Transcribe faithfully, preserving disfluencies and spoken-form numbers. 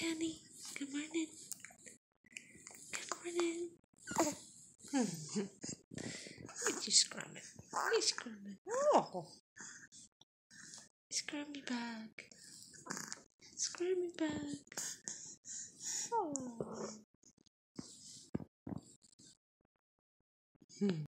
Danny. Good morning. Good morning. Look you scrumming. You scrumming. Oh. Squirmy bag. Squirmy bag. Oh. Hmm.